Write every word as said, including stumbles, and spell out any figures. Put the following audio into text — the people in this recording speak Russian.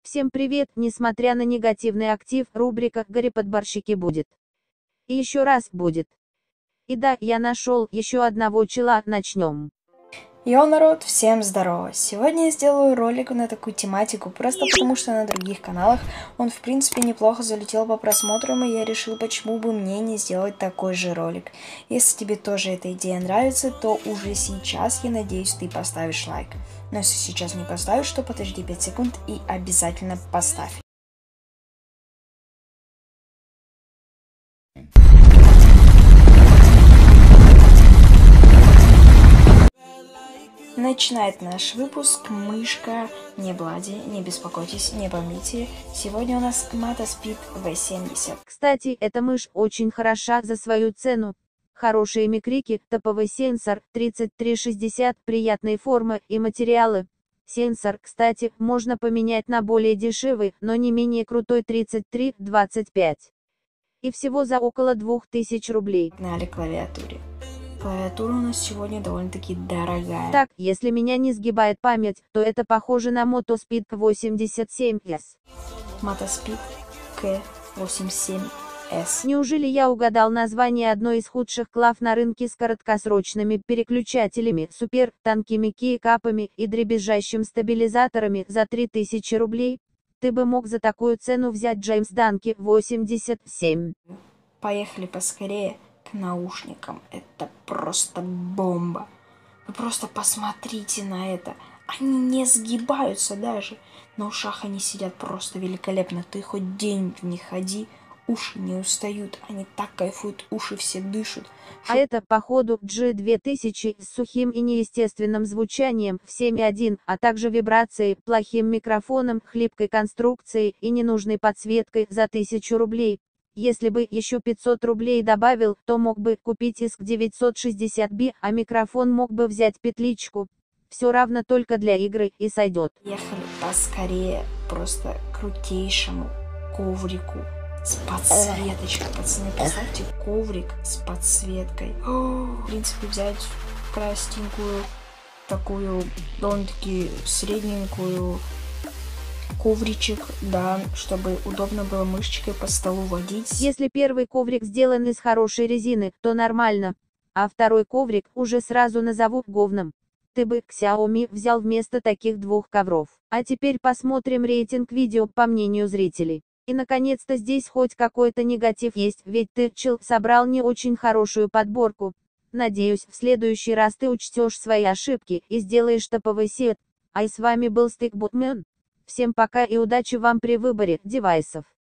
Всем привет, несмотря на негативный актив, рубрика «Горе-подборщики» будет. И еще раз будет. И да, я нашел еще одного чела, начнем. Йоу, народ, всем здорово! Сегодня я сделаю ролик на такую тематику, просто потому что на других каналах он в принципе неплохо залетел по просмотрам, и я решил, почему бы мне не сделать такой же ролик. Если тебе тоже эта идея нравится, то уже сейчас, я надеюсь, ты поставишь лайк. Но если сейчас не поставишь, то подожди пять секунд и обязательно поставь. Начинает наш выпуск мышка. Не Блади, не беспокойтесь, не помните. Сегодня у нас Матоспид ви семьдесят. Кстати, эта мышь очень хороша за свою цену. Хорошие микрики, топовый сенсор, тридцать три шестьдесят, приятные формы и материалы. Сенсор, кстати, можно поменять на более дешевый, но не менее крутой тридцать три двадцать пять. И всего за около двух тысяч рублей. На клавиатуре. Клавиатура у нас сегодня довольно-таки дорогая. Так, если меня не сгибает память, то это похоже на Мотоспид восемьдесят семь эс. Мотоспид кей восемьдесят семь эс. Неужели я угадал название одной из худших клав на рынке с короткосрочными переключателями, супер тонкими кейкапами и дребезжащим стабилизаторами за три тысячи рублей? Ты бы мог за такую цену взять Джеймс Данки восемьдесят семь. Поехали поскорее к наушникам. Это просто бомба. Вы просто посмотрите на это. Они не сгибаются даже. На ушах они сидят просто великолепно. Ты хоть день в них ходи, уши не устают. Они так кайфуют, уши все дышат. А это, походу, джи две тысячи с сухим и неестественным звучанием в семь точка один, а также вибрацией, плохим микрофоном, хлипкой конструкцией и ненужной подсветкой за тысячу рублей. Если бы еще пятьсот рублей добавил, то мог бы купить иск девятьсот шестьдесят би, а микрофон мог бы взять петличку. Все равно только для игры и сойдет. Ехали поскорее просто крутейшему коврику с подсветочкой. Пацаны, представьте, коврик с подсветкой. В принципе, взять простенькую, такую, довольно-таки средненькую ковричек, да, чтобы удобно было мышечкой по столу водить. Если первый коврик сделан из хорошей резины, то нормально, а второй коврик уже сразу назову говном. Ты бы Xiaomi взял вместо таких двух ковров. А теперь посмотрим рейтинг видео по мнению зрителей. И наконец-то здесь хоть какой-то негатив есть, ведь ты, чел, собрал не очень хорошую подборку. Надеюсь, в следующий раз ты учтешь свои ошибки и сделаешь топовый сет. А и с вами был Stickbotman. Всем пока и удачи вам при выборе девайсов.